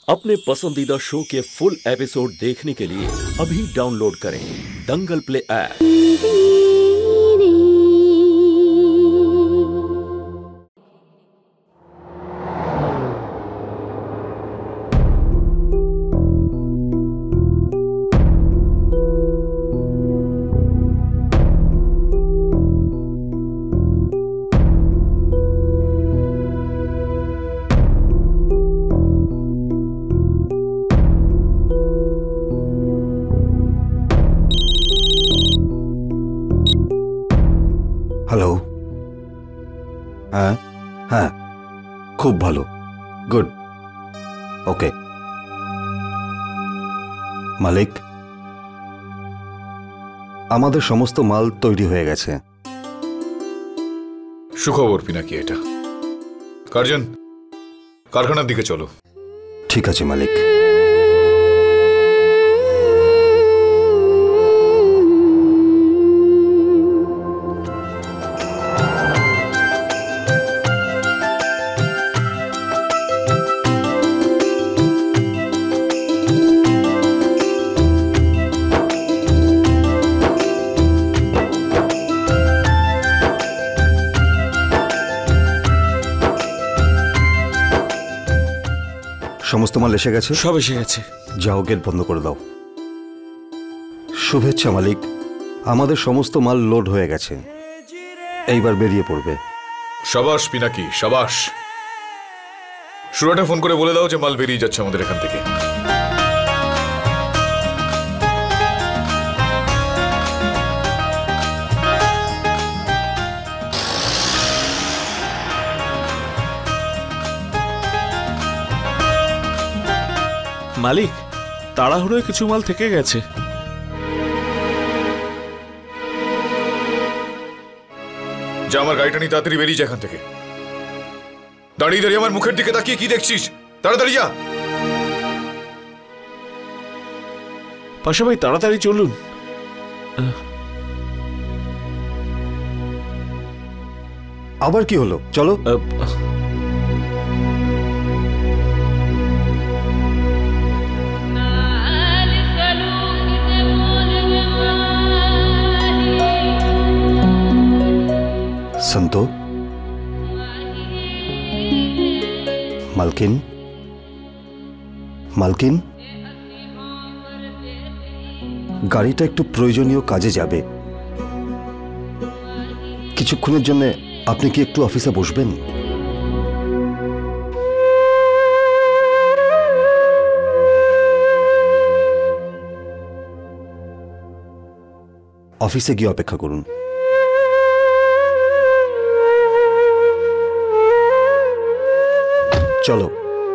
अपने पसंदीदा शो के फुल एपिसोड देखने के लिए अभी डाउनलोड करें दंगल प्ले ऐप। हेलो। हाँ हाँ खूब भालो गुड ओके मालिक আমাদের সমস্ত মাল তৈরি হয়ে গেছে। সুখবর পিনাকি এটা। কার্জন কারখানার দিকে চলো। ঠিক আছে মালিক। সমস্ত মাল এসে গেছে? সব এসে গেছে। যাও গেট বন্ধ করে দাও। শুভেচ্ছা মালিক, আমাদের সমস্ত মাল লোড হয়ে গেছে, এইবার বেরিয়ে পড়বে। সাবাস পিনাকি সাবাস। সুরাটা ফোন করে বলে দাও যে মাল বেরিয়ে যাচ্ছে আমাদের এখান থেকে। মালিক তাড়াহুড়োয় কিছু মাল থেকে গেছে। যা আমার গাড়িটা নিয়ে তাড়াতাড়ি বেরিয়ে যা এখান থেকে। দাঁড়িয়ে দাঁড়িয়ে আমার মুখের দিকে তাকিয়ে কি দেখছিস? তাড়াতাড়ি যা। পাশা ভাই তাড়াতাড়ি চলুন। আবার কি হলো? চলো। संतो मालकिन मालकिन गाड़ीटा एकटू प्रयोजनीय काजे जाबे, किछुक्षणेर जन्य आपनि कि एकटू अफिसे बसबेन? अफिसे गिये अपेक्षा करुन। चलो।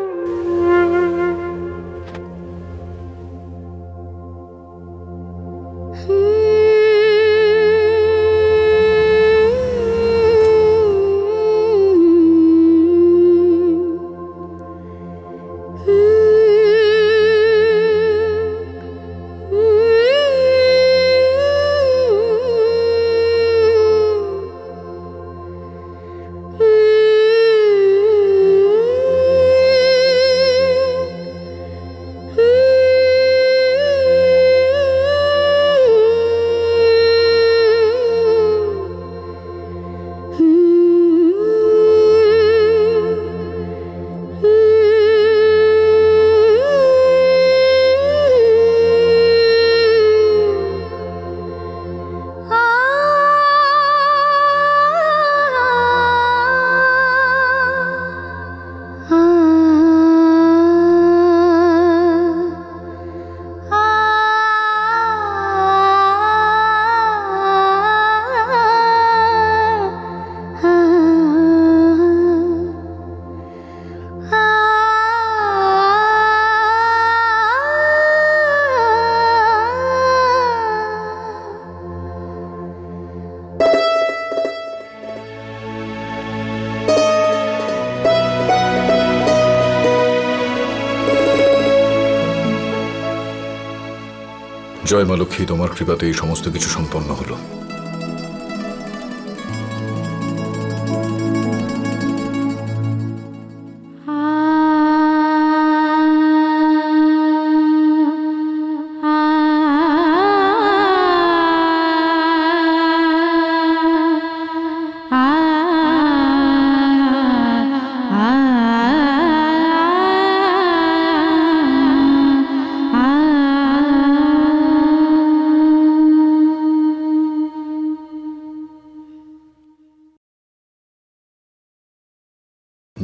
জয় মা লক্ষ্মী, তোমার কৃপাতে এই সমস্ত কিছু সম্পন্ন হলো।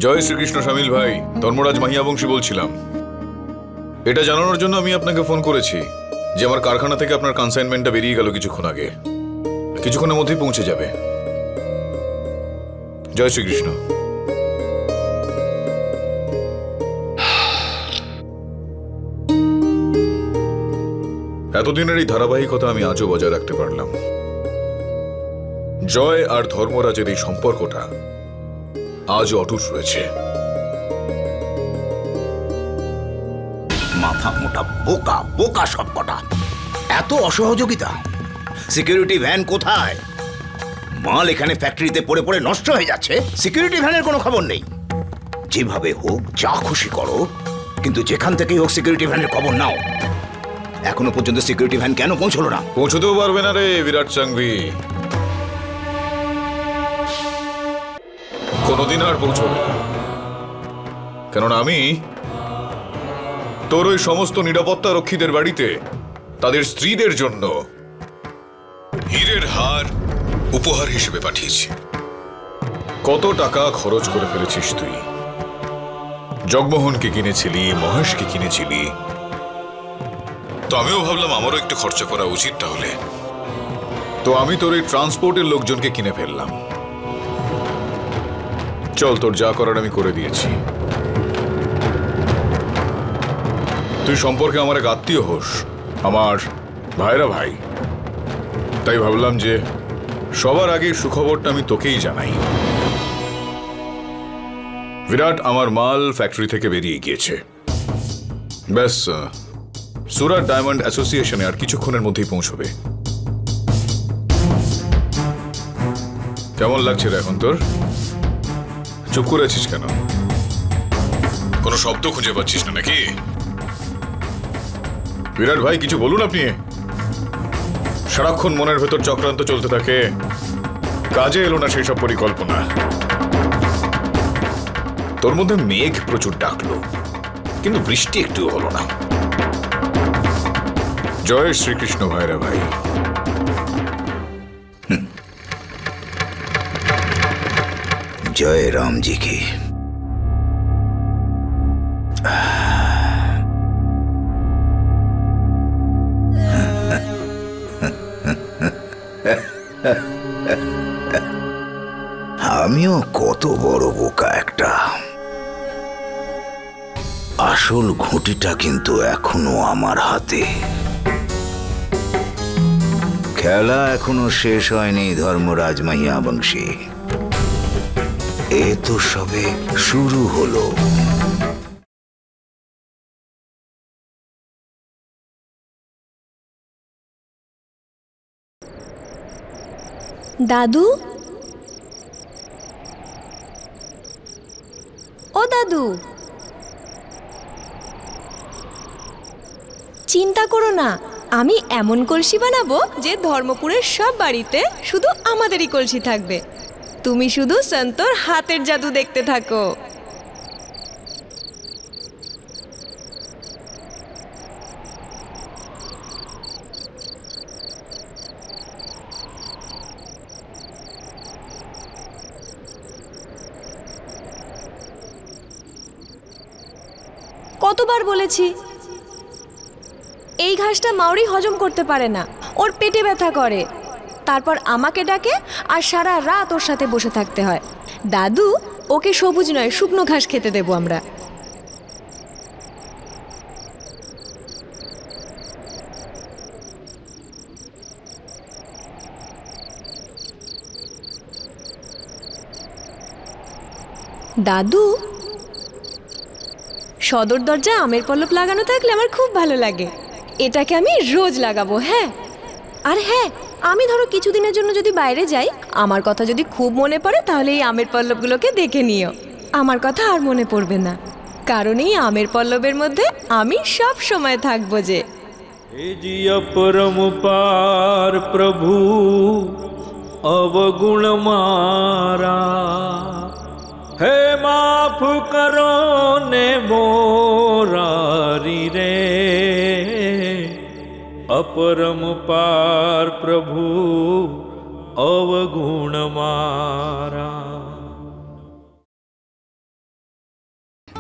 জয় শ্রীকৃষ্ণ শামিল ভাই, ধর্মরাজ মাহিয়াবংশী বলছিলাম। এটা জানানোর জন্য আমি আপনাকে ফোন করেছি যে আমার কারখানা থেকে আপনার কনসাইনমেন্টটা বেরিয়ে গেল কিছুক্ষণ আগে। কিছুক্ষণের মধ্যেই পৌঁছে যাবে। জয় শ্রীকৃষ্ণ। এতদিনের এই ধারাবাহিকতা আমি আজও বজায় রাখতে পারলাম। জয় আর ধর্মরাজের এই সম্পর্কটা আজও অটুট রয়েছে। মাথা মোটা বোকা বোকা সবকটা, এত অসহযোগিতা। সিকিউরিটি ভ্যান কোথায়? মাল এখানে ফ্যাক্টরিতে পড়ে পড়ে নষ্ট হয়ে যাচ্ছে, সিকিউরিটি ভ্যানের কোনো খবর নেই। যেভাবে হোক যা খুশি করো, কিন্তু যেখান থেকেই হোক সিকিউরিটি ভ্যানের খবর নাও। এখনো পর্যন্ত সিকিউরিটি ভ্যান কেন পৌঁছলো না? পৌঁছতেও পারবে না রে বিরাট সাংভি, কোনোদিন আর পৌঁছবে না। কেননা আমি তোর ওই সমস্ত নিরাপত্তা রক্ষীদের বাড়িতে তাদের স্ত্রীদের জন্য হীরের হার উপহার হিসেবে পাঠিয়েছি। কত টাকা খরচ করে ফেলেছিস তুই। জগমোহনকে কিনেছিলি, মহেশকে কিনেছিলি, তো আমিও ভাবলাম আমারও একটু খরচা করা উচিত। তাহলে তো আমি তোর এই ট্রান্সপোর্টের লোকজনকে কিনে ফেললাম। চল, তোর যা করার আমি করে দিয়েছি। তুই সম্পর্কে আমার এক আত্মীয় হোস, আমার ভাইরা ভাই, তাই ভাবলাম যে সবার আগে সুখবরটা আমি তোকেই জানাই। বিরাট আমার মাল ফ্যাক্টরি থেকে বেরিয়ে গিয়েছে। ব্যাস, সুরাট ডায়মন্ড অ্যাসোসিয়েশনে আর কিছুক্ষণের মধ্যেই পৌঁছবে। কেমন লাগছে রে এখন তোর? চুপ করে আছিস কেন? কোনো শব্দ খুঁজে পাচ্ছিস না নাকি? বিরাট ভাই, কিছু বলুন আপনি। সারাক্ষণ মনের ভেতর চক্রান্ত চলতে থাকে, কাজে এলো না সেই সব পরিকল্পনা। তোর মধ্যে মেঘ প্রচুর ডাকলো, কিন্তু বৃষ্টি একটুও হলো না। জয় শ্রীকৃষ্ণ ভাইরা ভাই। জয় রামজি কি। আমিও কত বড় বোকা একটা। আসল ঘুঁটিটা কিন্তু এখনো আমার হাতে। খেলা এখনো শেষ হয়নি ধর্মরাজ মাহিয়াবংশী, এ তো সবে শুরু হলো। দাদু, ও দাদু, চিন্তা করো না, আমি এমন কলসি বানাবো যে ধর্মপুরের সব বাড়িতে শুধু আমাদেরই কলসি থাকবে। তুমি শুধু সন্তোর হাতের জাদু দেখতে থাকো। কতবার বলেছি, এই ঘাসটা মাউরি হজম করতে পারে না, ওর পেটে ব্যথা করে। তারপর আমাকে ডাকে আর সারা রাত ওর সাথে বসে থাকতে হয়। দাদু, ওকে সবুজ নয় শুকনো ঘাস খেতে দেবো আমরা। দাদু, সদর দরজা আমের পল্লব লাগানো থাকলে আমার খুব ভালো লাগে। এটাকে আমি রোজ লাগাবো। হ্যাঁ, আর হ্যাঁ, আমি ধরো কিছুদিনের জন্য যদি বাইরে যাই, আমার কথা যদি খুব মনে পড়ে তাহলে এই আমের পল্লবগুলোকে দেখে নিও। আমার কথা আর মনে পড়বে না, কারণ এই আমের পল্লবের মধ্যে আমি সব সময় থাকবো। যে हे जिया परम पार प्रभु अवगुण मारा, हे माफ करो ने मोरारी रे, अपरम पार प्रभु अवगुण मारा।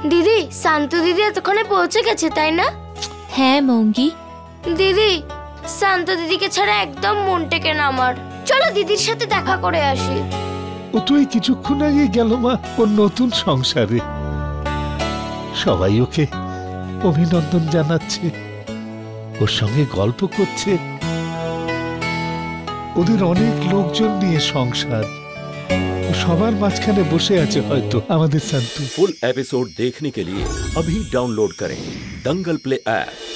দিদি, শান্তু দিদি এতক্ষণে পৌঁছে গেছে তাই না? হ্যাঁ মঙ্গি। দিদি, শান্ত দিদিকে ছাড়া একদম মন টেকে না আমার। চলো দিদির সাথে দেখা করে আসি। ও তো এই কিছুক্ষণ আগে গেল মা ওর নতুন সংসারে। সবাই ওকে অভিনন্দন জানাচ্ছে, ওর সঙ্গে গল্প করছে। ওদের অনেক লোকজন নিয়ে সংসার, ও সবার মাঝখানে বসে আছে হয়তো আমাদের শান্তু। फुल एपिसोड देखने के लिए अभी डाउनलोड करें दंगल प्ले ऐप।